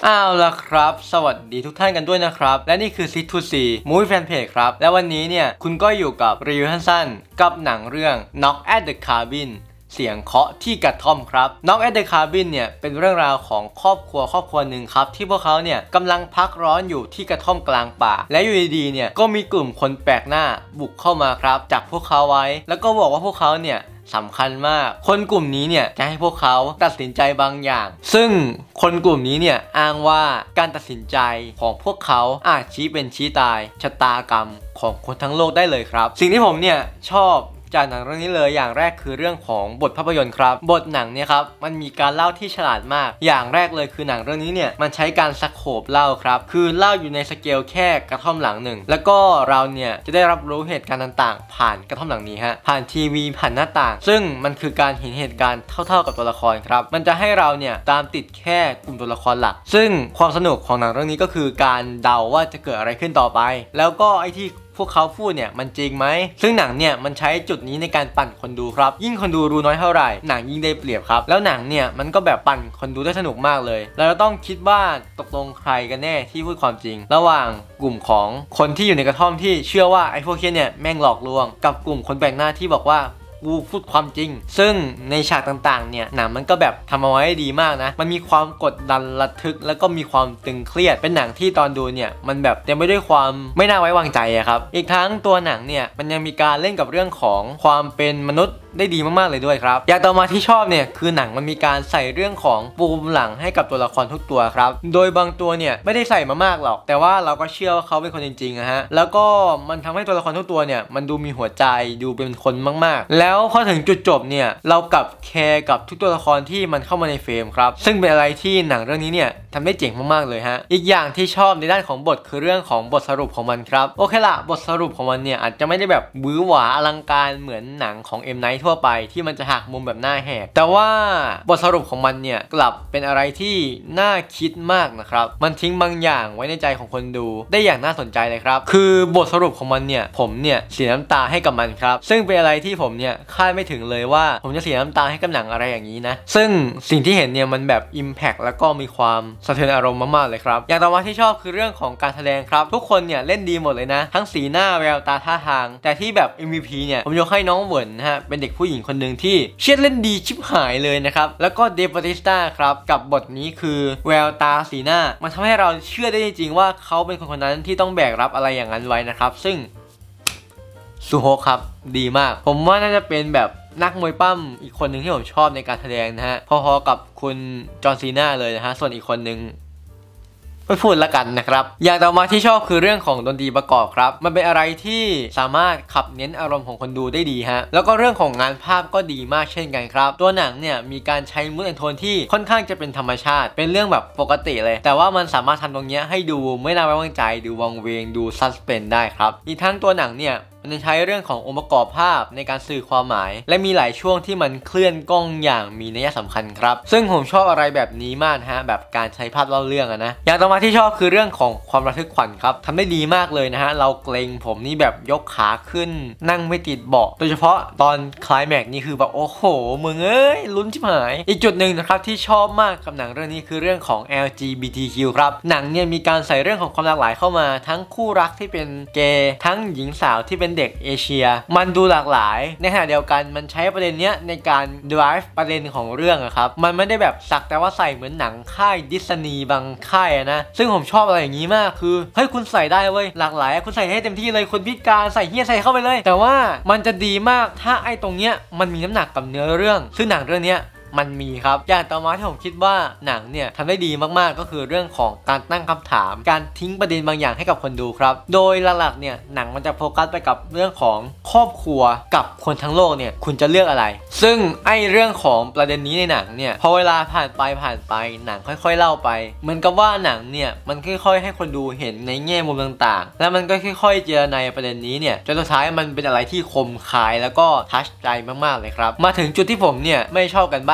เอาละครับสวัสดีทุกท่านกันด้วยนะครับและนี่คือ Sit to See Movie Fan Page ครับและวันนี้เนี่ยคุณก็อยู่กับรีวิวสั้นๆกับหนังเรื่อง Knock at the Cabin เสียงเคาะที่กระท่อมครับ Knock at the Cabin เนี่ยเป็นเรื่องราวของครอบครัวหนึ่งครับที่พวกเขาเนี่ยกำลังพักร้อนอยู่ที่กระท่อมกลางป่าและอยู่ดีๆเนี่ยก็มีกลุ่มคนแปลกหน้าบุกเข้ามาครับจับพวกเขาไว้แล้วก็บอกว่าพวกเขาเนี่ยสำคัญมากคนกลุ่มนี้เนี่ยจะให้พวกเขาตัดสินใจบางอย่างซึ่งคนกลุ่มนี้เนี่ยอ้างว่าการตัดสินใจของพวกเขาอาจชี้เป็นชี้ตายชะตากรรมของคนทั้งโลกได้เลยครับสิ่งที่ผมเนี่ยชอบจากหนังเรื่องนี้เลยอย่างแรกคือเรื่องของบทภาพยนตร์ครับบทหนังเนี่ยครับมันมีการเล่าที่ฉลาดมากอย่างแรกเลยคือหนังเรื่องนี้เนี่ยมันใช้การสโคปเล่าครับคือเล่าอยู่ในสเกลแค่กระท่อมหลังหนึ่งแล้วก็เราเนี่ยจะได้รับรู้เหตุการณ์ต่างๆผ่านกระท่อมหลังนี้ฮะผ่านทีวีผ่านหน้าต่างซึ่งมันคือการเห็นเหตุการณ์เท่าๆกับตัวละครครับมันจะให้เราเนี่ยตามติดแค่กลุ่มตัวละครหลักซึ่งความสนุกของหนังเรื่องนี้ก็คือการเดาว่าจะเกิดอะไรขึ้นต่อไปแล้วก็ไอ้ที่พวกเขาพูดเนี่ยมันจริงไหมซึ่งหนังเนี่ยมันใช้จุดนี้ในการปั่นคนดูครับยิ่งคนดูรู้น้อยเท่าไหร่หนังยิ่งได้เปรียบครับแล้วหนังเนี่ยมันก็แบบปั่นคนดูได้สนุกมากเลยแล้วเราต้องคิดว่าตกลงใครกันแน่ที่พูดความจริงระหว่างกลุ่มของคนที่อยู่ในกระท่อมที่เชื่อว่าไอ้พวกเนี่ยแม่งหลอกลวงกับกลุ่มคนแปลกหน้าที่บอกว่ากูพูดความจริงซึ่งในฉากต่างๆเนี่ยหนังมันก็แบบทำเอาไว้ดีมากนะมันมีความกดดันระทึกแล้วก็มีความตึงเครียดเป็นหนังที่ตอนดูเนี่ยมันแบบเต็มไปด้วยความไม่น่าไว้วางใจอะครับอีกทั้งตัวหนังเนี่ยมันยังมีการเล่นกับเรื่องของความเป็นมนุษย์ได้ดีมากๆเลยด้วยครับอย่างต่อมาที่ชอบเนี่ยคือหนังมันมีการใส่เรื่องของปูมหลังให้กับตัวละครทุกตัวครับโดยบางตัวเนี่ยไม่ได้ใส่มามากหรอกแต่ว่าเราก็เชื่อว่าเขาเป็นคนจริงๆนะฮะแล้วก็มันทำให้ตัวละครทุกตัวเนี่ยมันดูมีหัวใจดูเป็นคนมากๆแล้วพอถึงจุดจบเนี่ยเรากลับแคร์กับทุกตัวละครที่มันเข้ามาในเฟรมครับซึ่งเป็นอะไรที่หนังเรื่องนี้เนี่ยทำได้เจ๋งมากๆเลยฮะอีกอย่างที่ชอบในด้านของบทคือเรื่องของบทสรุปของมันครับโอเคละบทสรุปของมันเนี่ยอาจจะไม่ได้แบบบื้อหวาอลังการเหมือนหนังของ M Night ทั่วไปที่มันจะหักมุมแบบหน้าแหกแต่ว่าบทสรุปของมันเนี่ยกลับเป็นอะไรที่น่าคิดมากนะครับมันทิ้งบางอย่างไว้ในใจของคนดูได้อย่างน่าสนใจเลยครับคือบทสรุปของมันเนี่ยผมเนี่ยเสียน้ำตาให้กับมันครับซึ่งเป็นอะไรที่ผมเนี่ยคาดไม่ถึงเลยว่าผมจะเสียน้ำตาให้กับหนังอะไรอย่างนี้นะซึ่งสิ่งที่เห็นเนี่ยมันแบบ Impact แล้วก็มีความสะเทือนอารมณ์มากๆเลยครับอย่างต่อมาที่ชอบคือเรื่องของการแสดงครับทุกคนเนี่ยเล่นดีหมดเลยนะทั้งสีหน้าแววตาท่าทางแต่ที่แบบ MVP เนี่ยผมยกให้น้องเหวินนะฮะเป็นเด็กผู้หญิงคนหนึ่งที่เชี่ยเล่นดีชิบหายเลยนะครับแล้วก็เดฟ บาติสต้าครับกับบทนี้คือแววตาสีหน้ามันทำให้เราเชื่อได้จริงๆว่าเขาเป็นคนนั้นที่ต้องแบกรับอะไรอย่างนั้นไว้นะครับซึ่งซูโฮครับดีมากผมว่าน่าจะเป็นแบบนักมวยปั้มอีกคนหนึ่งที่ผมชอบในการแสดงนะฮะพอๆกับคุณจอห์นซีน่าเลยนะฮะส่วนอีกคนหนึ่งไม่พูดละกันนะครับอย่างต่อมาที่ชอบคือเรื่องของดนตรีประกอบครับมันเป็นอะไรที่สามารถขับเน้นอารมณ์ของคนดูได้ดีฮะแล้วก็เรื่องของงานภาพก็ดีมากเช่นกันครับตัวหนังเนี่ยมีการใช้มูดแอนโทนที่ค่อนข้างจะเป็นธรรมชาติเป็นเรื่องแบบปกติเลยแต่ว่ามันสามารถทำตรงนี้ให้ดูไม่น่าไว้วางใจดูวังเวงดูซัสเพนได้ครับอีกทั้งตัวหนังเนี่ยมันใช้เรื่องขององค์ประกอบภาพในการสื่อความหมายและมีหลายช่วงที่มันเคลื่อนกล้องอย่างมีนัยสำคัญครับซึ่งผมชอบอะไรแบบนี้มากฮะแบบการใช้ภาพเล่าเรื่องนะอย่างต่อมาที่ชอบคือเรื่องของความระทึกขวัญครับทำได้ดีมากเลยนะฮะเราเกรงผมนี่แบบยกขาขึ้นนั่งไม่ติดเบาะโดยเฉพาะตอนคลายแม็กนี่คือแบบโอ้โหมึงเอ้ยลุ้นชิบหายอีกจุดหนึ่งนะครับที่ชอบมากกับหนังเรื่องนี้คือเรื่องของ LGBTQ ครับหนังเนี่ยมีการใส่เรื่องของความหลากหลายเข้ามาทั้งคู่รักที่เป็นเกย์ทั้งหญิงสาวที่เป็นเด็กเอเชียมันดูหลากหลายในขณะเดียวกันมันใช้ประเด็นเนี้ยในการ drive ประเด็นของเรื่องอะครับมันไม่ได้แบบสักแต่ว่าใส่เหมือนหนังค่ายดิสนีย์บางค่ายนะซึ่งผมชอบอะไรอย่างนี้มากคือเฮ้ยคุณใส่ได้เว้ยหลากหลายคุณใส่ให้เต็มที่เลยคนพิการใส่เฮียใส่เข้าไปเลยแต่ว่ามันจะดีมากถ้าไอ้ตรงเนี้ยมันมีน้ำหนักกับเนื้อเรื่องซึ่งหนังเรื่องเนี้ยมันมีครับอย่างต่อมาที่ผมคิดว่าหนังเนี่ยทำได้ดีมากๆก็คือเรื่องของการตั้งคำถามการทิ้งประเด็นบางอย่างให้กับคนดูครับโดยหลักๆเนี่ยหนังมันจะโฟกัสไปกับเรื่องของครอบครัวกับคนทั้งโลกเนี่ยคุณจะเลือกอะไรซึ่งไอ้เรื่องของประเด็นนี้ในหนังเนี่ยพอเวลาผ่านไปหนังค่อยๆเล่าไปเหมือนกับว่าหนังเนี่ยมันค่อยๆให้คนดูเห็นในแง่มุมต่างๆแล้วมันก็ค่อยๆเจรในประเด็นนี้เนี่ยจนสุดท้ายมันเป็นอะไรที่คมคายแล้วก็ทัชใจมากๆเลยครับมาถึงจุดที่ผมเนี่ยไม่ชอบกันบ้าง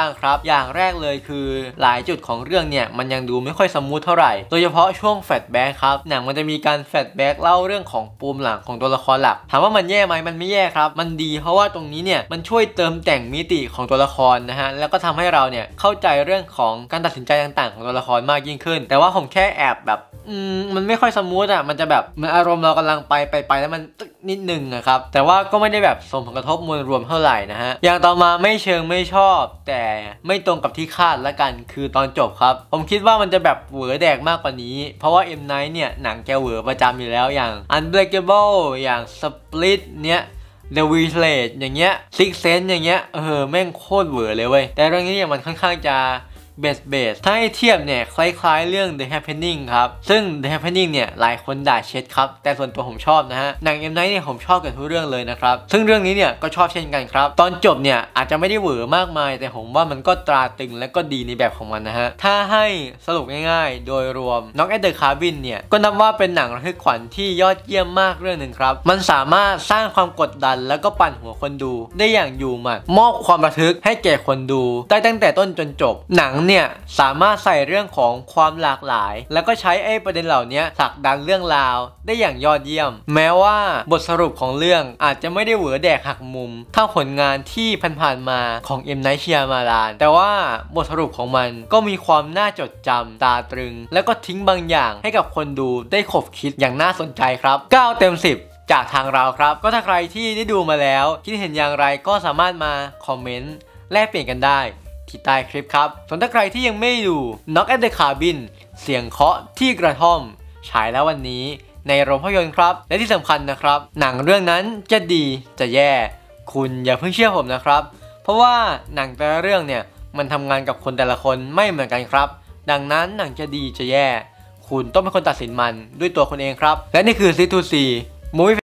างครับอย่างแรกเลยคือหลายจุดของเรื่องเนี่ยมันยังดูไม่ค่อยสมูทเท่าไหร่โดยเฉพาะช่วงแฟลชแบ็กครับหนังมันจะมีการแฟลชแบ็กเล่าเรื่องของปูมหลังของตัวละครหลักถามว่ามันแย่ไหมมันไม่แย่ครับมันดีเพราะว่าตรงนี้เนี่ยมันช่วยเติมแต่งมิติของตัวละครนะฮะแล้วก็ทำให้เราเนี่ยเข้าใจเรื่องของการตัดสินใจต่างๆของตัวละครมากยิ่งขึ้นแต่ว่าผมแค่แอบแบบมันไม่ค่อยสมูทอ่ะมันจะแบบมันอารมณ์เรากำลังไปแล้วมันนิดนึงนะครับแต่ว่าก็ไม่ได้แบบส่งผลกระทบมวลรวมเท่าไหร่นะฮะอย่างต่อมาไม่เชิงไม่ชอบแต่ไม่ตรงกับที่คาดละกันคือตอนจบครับผมคิดว่ามันจะแบบเหวอแดกมากกว่านี้เพราะว่า M Night เนี่ยหนังแกเหวอประจำอยู่แล้วอย่าง Unbreakable อย่าง Split เนี่ย The Village อย่างเงี้ย Six Sense อย่างเงี้ยแม่งโคตรเหวอเลยเว้ยแต่เรื่องนี้เนี่ยมันค่อนข้างจะเบสถ้าให้เทียบเนี่ยคล้ายๆเรื่อง The Happening ครับซึ่ง The Happening เนี่ยหลายคนด่าเช็ดครับแต่ส่วนตัวผมชอบนะฮะหนัง M Night เนี่ยผมชอบกันทุกเรื่องเลยนะครับซึ่งเรื่องนี้เนี่ยก็ชอบเช่นกันครับตอนจบเนี่ยอาจจะไม่ได้เหวอมากมายแต่ผมว่ามันก็ตราตึงและก็ดีในแบบของมันนะฮะถ้าให้สรุปง่ายๆโดยรวม Knock at the Cabin เนี่ยก็นับว่าเป็นหนังระทึกขวัญที่ยอดเยี่ยมมากเรื่องหนึ่งครับมันสามารถสร้างความกดดันแล้วก็ปั่นหัวคนดูได้อย่างอยู่หมัดมอบความระทึกให้แก่คนดูได้ตั้งแต่ต้นจนจบหนังเนี่ยสามารถใส่เรื่องของความหลากหลายแล้วก็ใช้ประเด็นเหล่านี้ผลักดันเรื่องราวได้อย่างยอดเยี่ยมแม้ว่าบทสรุปของเรื่องอาจจะไม่ได้เหวอแดกหักมุมเท่าผลงานที่ผ่านๆมาของ M Night Shyamalan แต่ว่าบทสรุปของมันก็มีความน่าจดจำตาตรึงแล้วก็ทิ้งบางอย่างให้กับคนดูได้ขบคิดอย่างน่าสนใจครับ9 เต็ม 10จากทางเราครับก็ถ้าใครที่ได้ดูมาแล้วคิดเห็นอย่างไรก็สามารถมาคอมเมนต์แลกเปลี่ยนกันได้ที่ใต้คลิปครับส่วนถ้าใครที่ยังไม่ดู Knock at the Cabin เสียงเคาะที่กระท่อมฉายแล้ววันนี้ในโรงภาพยนตร์ครับและที่สำคัญนะครับหนังเรื่องนั้นจะดีจะแย่คุณอย่าเพิ่งเชื่อผมนะครับเพราะว่าหนังแต่ละเรื่องเนี่ยมันทำงานกับคนแต่ละคนไม่เหมือนกันครับดังนั้นหนังจะดีจะแย่คุณต้องเป็นคนตัดสินมันด้วยตัวคุณเองครับและนี่คือ C2C Movie